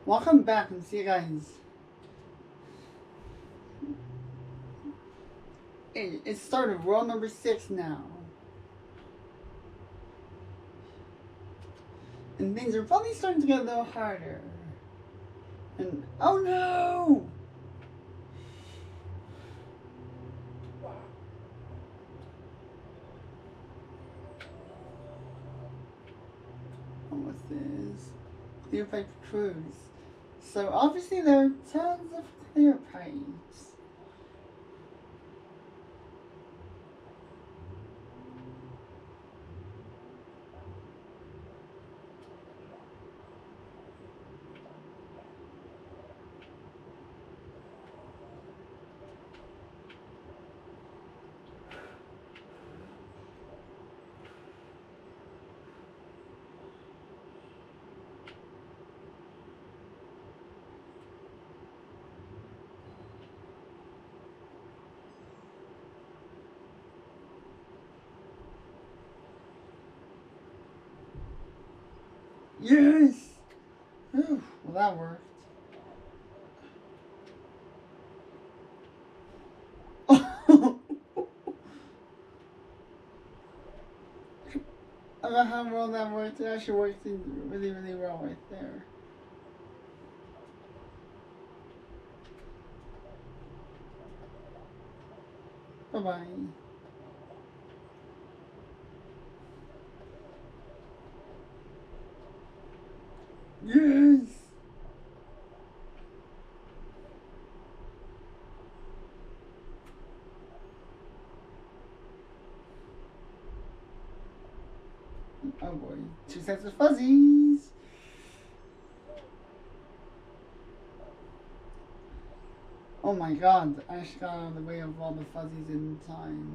Welcome back and see you guys. It started world number 6 now. And things are probably starting to get a little harder. And oh no! What's this? Clear pipe cruise. So obviously there are tons of clear pipes. Yes! Whew, well, that worked. I don't know how well that worked. It actually worked really, really well right there. Bye-bye. Yes! Oh boy, 2 sets of fuzzies! Oh my god, I actually got out of the way of all the fuzzies in time.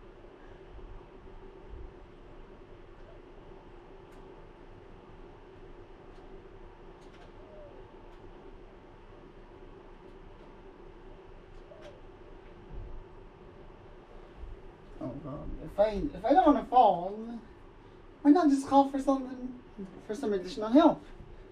Oh god, if I don't want to fall, why not just call for some additional help?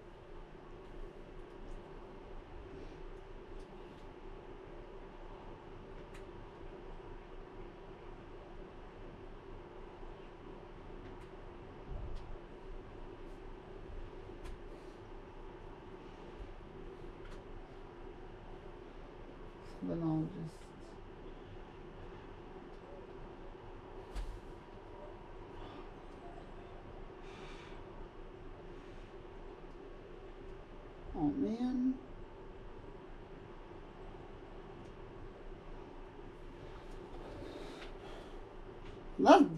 So then I'll just... Oh man. Loved.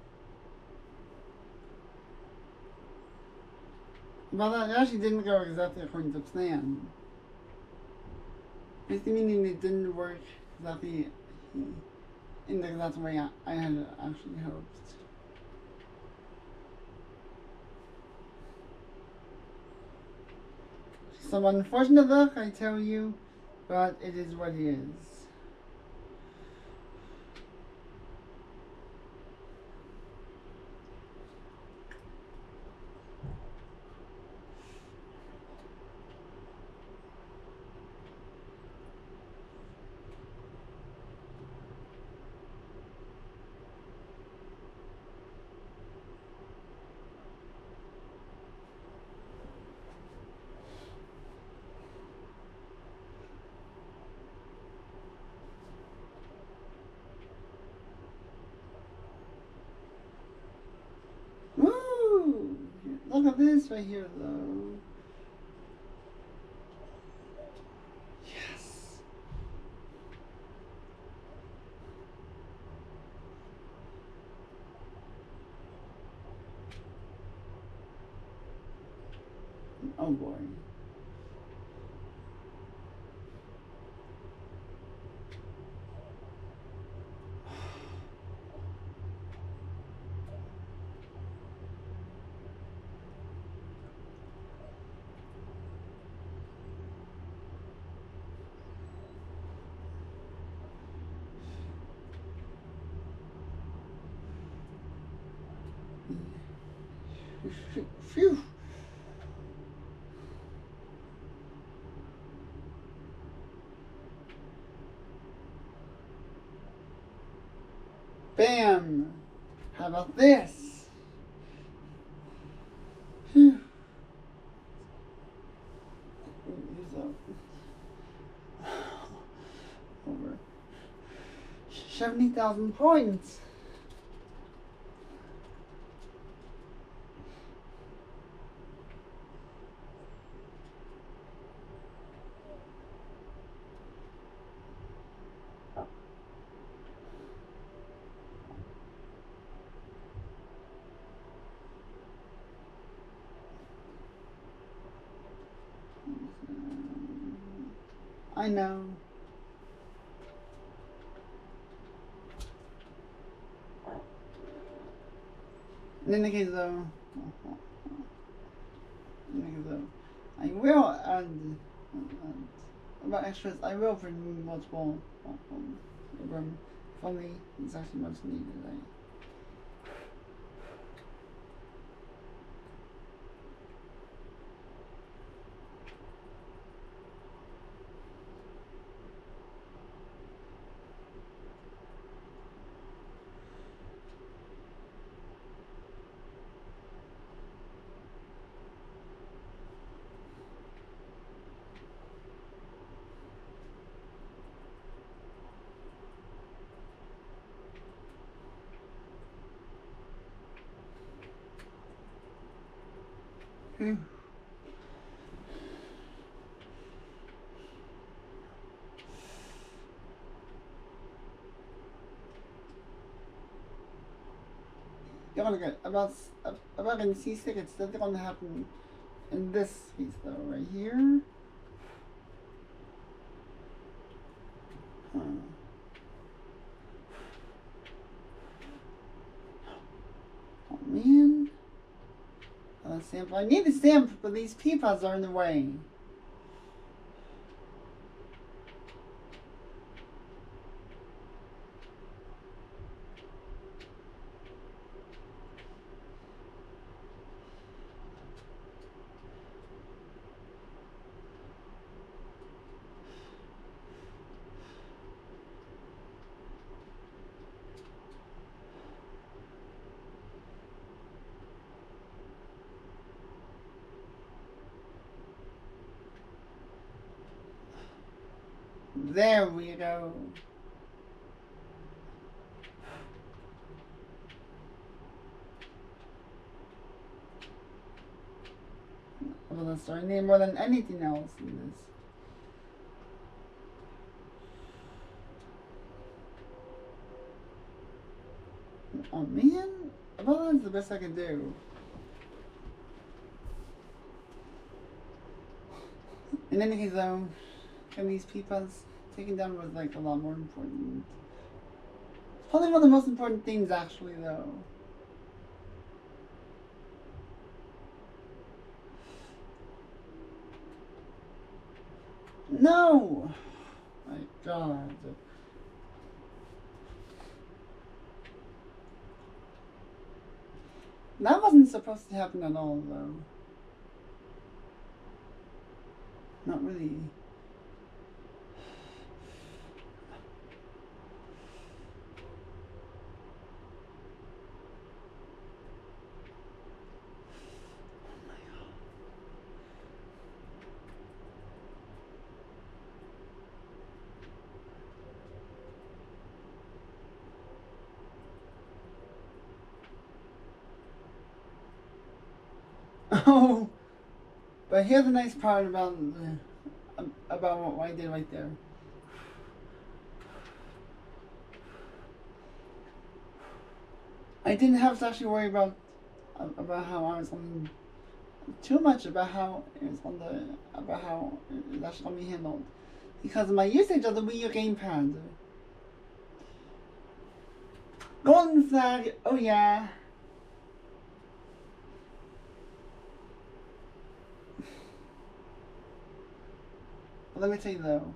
Well, that actually didn't go exactly according to plan. Basically meaning it didn't work exactly in the exact way I had actually hoped. Some unfortunate luck, I tell you, but it is what it is. Woo! Look at this right here, though. Yes. Oh boy. Phew. Bam! How about this? Whew. Over 70,000 points. I know. In any case though, I will add about extras. I will bring multiple room for me. It's actually much needed. Hmm. You're gonna get about getting seasick. It's still gonna happen in this piece though, right here. Huh. Oh man. Sample. I need a sample, but these peapods are in the way. There we go. Well, the story name more than anything else in this. Oh man, well that's the best I can do. In any case though, and these peepods taken down was like a lot more important. It's probably one of the most important things actually though. No! My god. That wasn't supposed to happen at all though. Not really. Oh, but here's the nice part about what I did right there. I didn't have to actually worry about how I was on too much about how it's on the about how it's actually gonna be handled because of my usage of the Wii U gamepad. Golden flag. Oh yeah. Let me tell you though.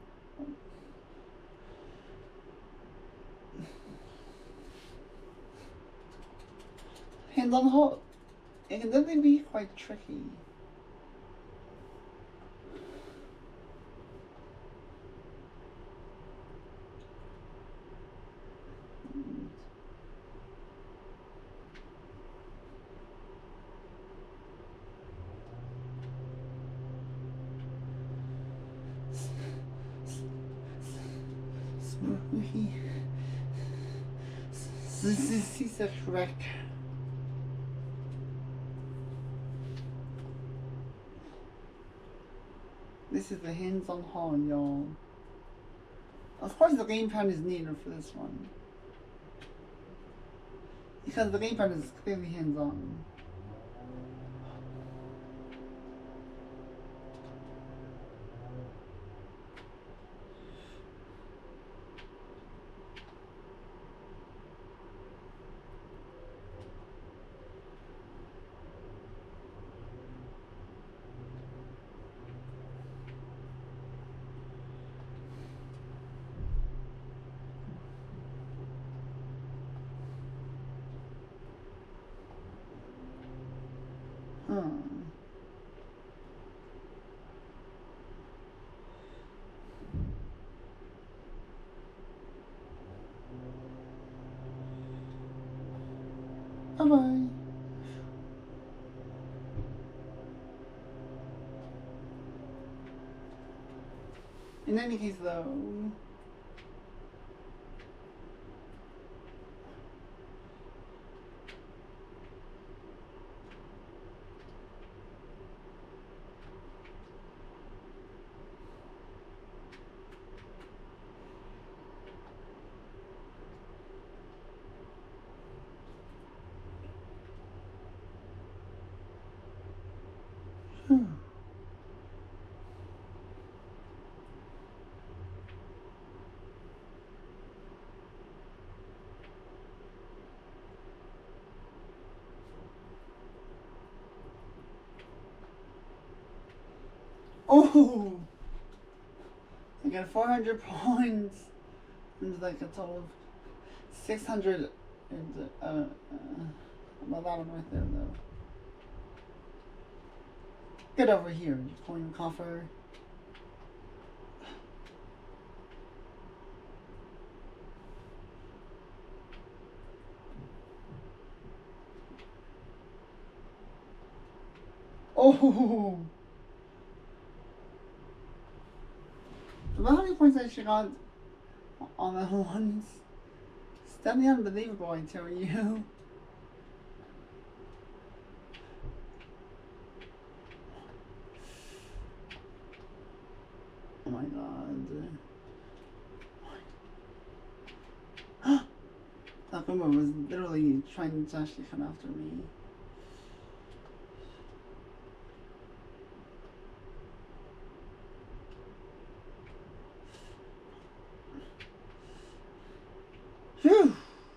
Hands on the hole. It can definitely be quite tricky. This is correct. This is the hands-on haul, y'all. Of course the gamepad is needed for this one. Because the gamepad is clearly hands-on. Bye-bye. In any case, though, oh, I got 400 points. And like a total of 600. And well, that one right there, though. Get over here, you coin coffer. Oh! About how many points I actually got on that one? It's definitely unbelievable, I tell you. Oh my god. Takuma was literally trying to actually come after me. Phew!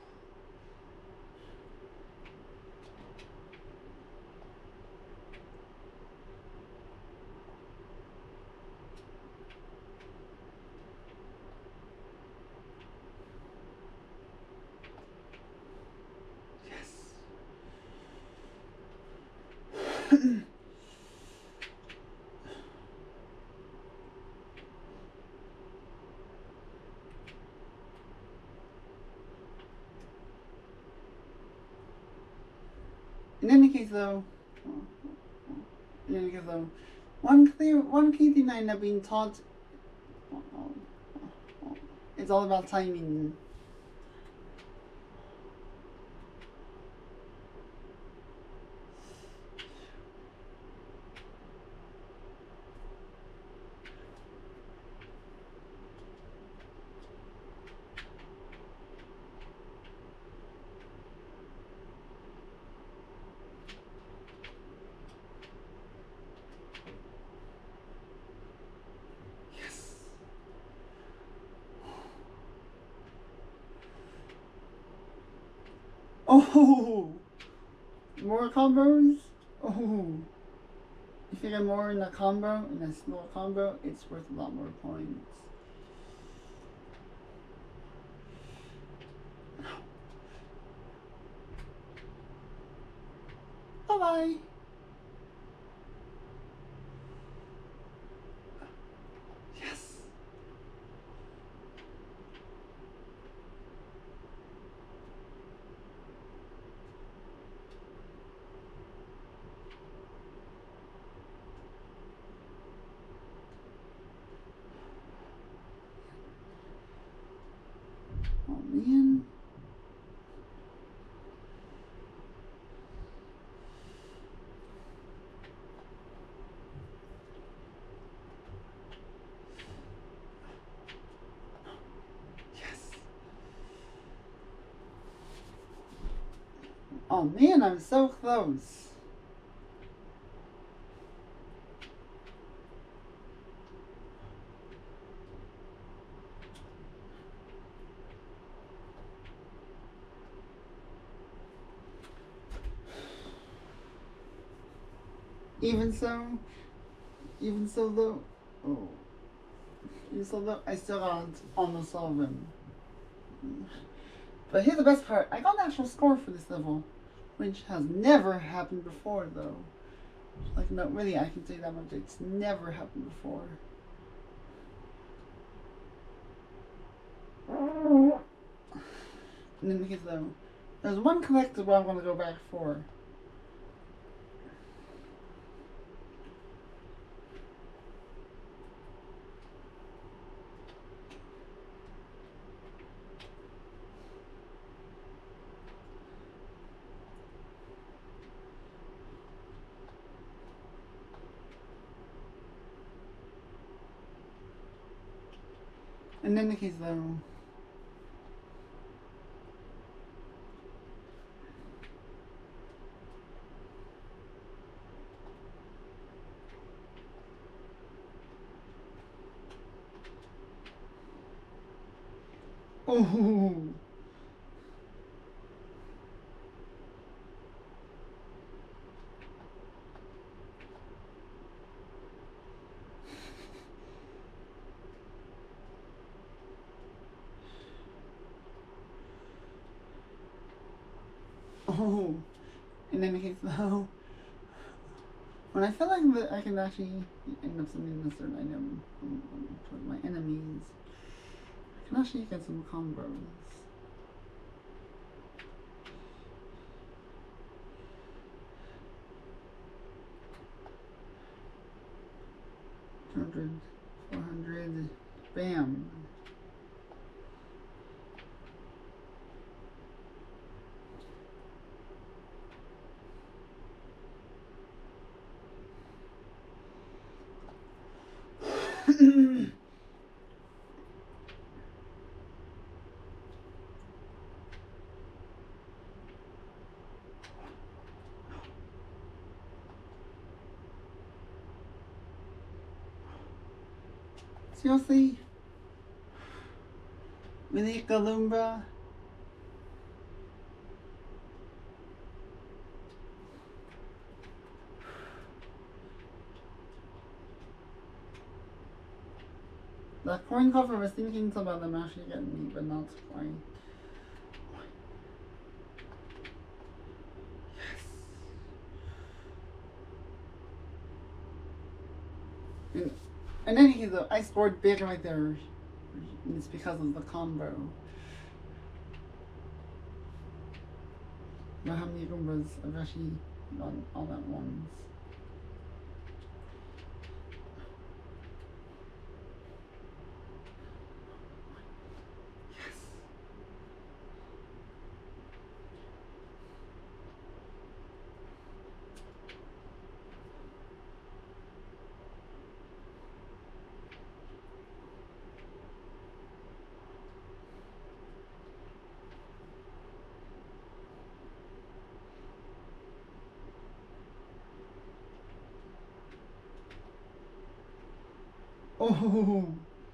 In any case, though, one key thing I have been taught is all about timing. Oh, more combos. Oh, if you get more in a combo, in a small combo, it's worth a lot more points. Bye bye. Yes. Oh man. Oh man, I'm so close. Even so though, oh, even so though, I still got almost all of them. But here's the best part, I got an actual score for this level, which has never happened before though. Like, no, really, I can say that much, it's never happened before. And then because though, there's one collectible I'm gonna go back for. And in the case though, oh, oh, in any case though, when I feel like that I can actually end up sending a certain item towards my enemies, I can actually get some combos. $200, $400, bam. Seriously? Really, Galumba? The coin cover was thinking about them actually getting me, but not quite. Yes. In any case, though, I scored big right there. And it's because of the combo. But how many Goombas I've actually done all at once? Oh,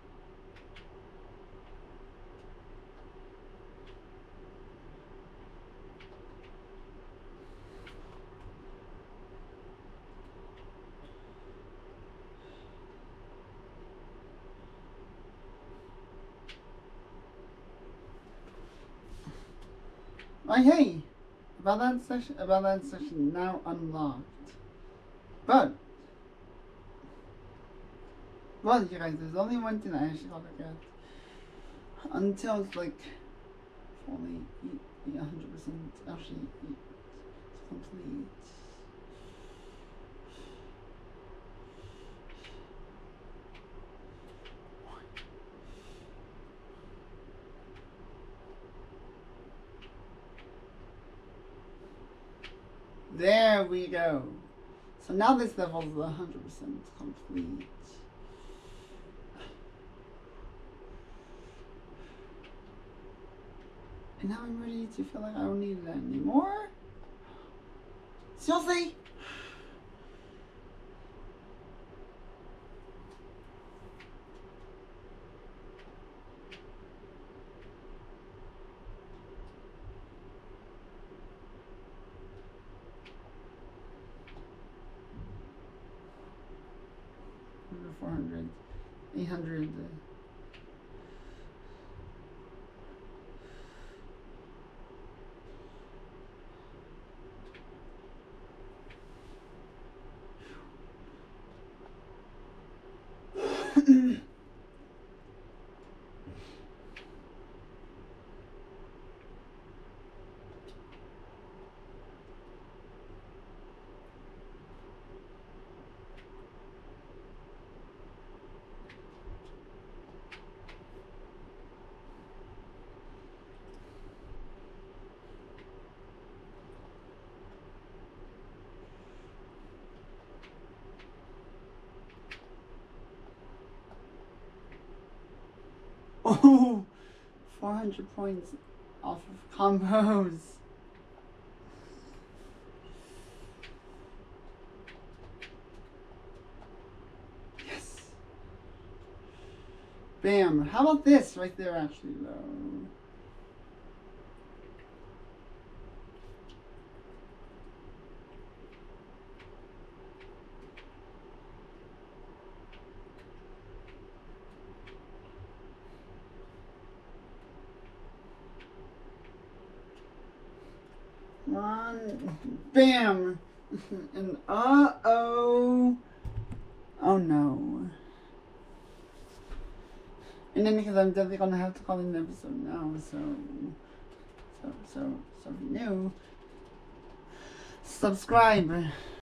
hey, about that section now unlocked. But well, you guys, there's only one thing I actually gotta get until it's like fully 100% actually complete. There we go. So now this level is 100% complete. And now I'm ready to feel like I don't need it anymore. Seriously? Under 400, 800. Oh, 400 points off of combos. Yes. Bam. How about this right there, actually, though? One, bam, and oh no. And then because I'm definitely gonna have to call it an episode now, so if you're new, subscribe.